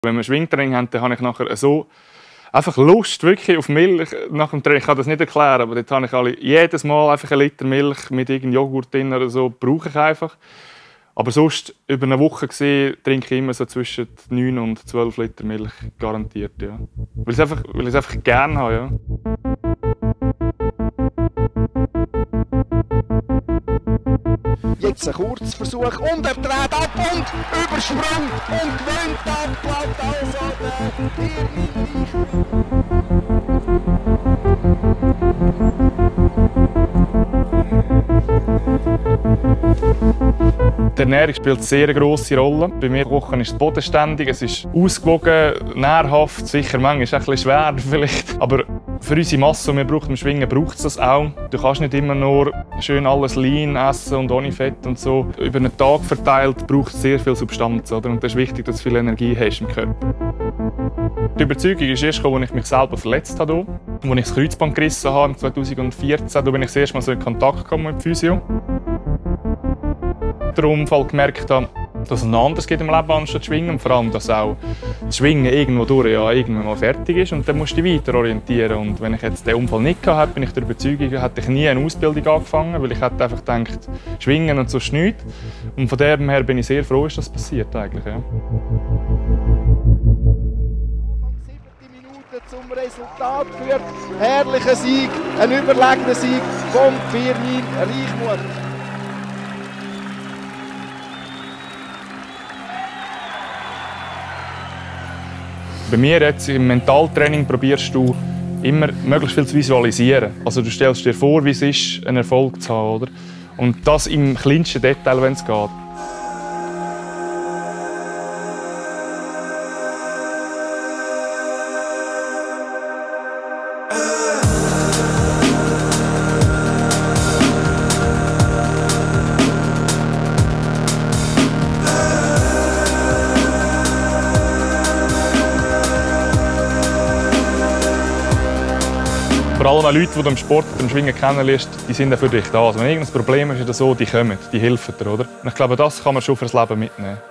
Wenn wir Schwingtraining haben, dann habe ich nachher so einfach Lust wirklich auf Milch nach dem Training. Ich kann das nicht erklären, aber dort habe ich jedes Mal einfach 1 Liter Milch mit irgendeinem Joghurt drin oder so, brauche ich einfach. Aber sonst, über eine Woche gesehen, trinke ich immer so zwischen 9 und 12 Liter Milch, garantiert. Ja. Weil ich es einfach gerne habe. Ja. Jetzt ein Kurzversuch und er dreht ab und Übersprung und gewinnt ab, bleibt also Die Ernährung spielt eine sehr grosse Rolle. Bei mir Kochen ist es bodenständig, es ist ausgewogen, nährhaft, sicher manchmal ist es ein bisschen schwer vielleicht. Aber für unsere Masse, die wir brauchen, im Schwingen, braucht es das auch. Du kannst nicht immer nur schön alles lean essen und ohne Fett und so. Über einen Tag verteilt braucht es sehr viel Substanz. Oder? Und es ist wichtig, dass du viel Energie hast im Körper. Die Überzeugung ist erst gekommen, als ich mich selber verletzt habe. Als ich das Kreuzband gerissen habe, 2014, da bin ich das erste Mal so in Kontakt gekommen mit Physio. Den Unfall gemerkt habe, dass es noch anderes gibt im Leben anstatt Schwingen. Und vor allem, dass auch das Schwingen irgendwo durch ja irgendwann mal fertig ist und dann musst du dich weiter orientieren. Und wenn ich jetzt den Unfall nicht gehabt hätte, bin ich der Überzeugung, hätte ich nie eine Ausbildung angefangen, weil ich hätte einfach gedacht, Schwingen und sonst nichts. Und von dem her bin ich sehr froh, dass das passiert eigentlich. Ja. Zum Resultat führt. Herrlicher Sieg, ein überlegener Sieg von Firmin Reichmuth. Bei mir jetzt im Mentaltraining probierst du immer möglichst viel zu visualisieren. Also du stellst dir vor, wie es ist, einen Erfolg zu haben, oder? Und das im kleinsten Detail, wenn es geht. Vor allem Leute, die du im Sport, im Schwingen kennenlernst, die sind für dich da. Also wenn irgendein Problem ist oder so, die kommen, die helfen dir. Oder? Und ich glaube, das kann man schon fürs Leben mitnehmen.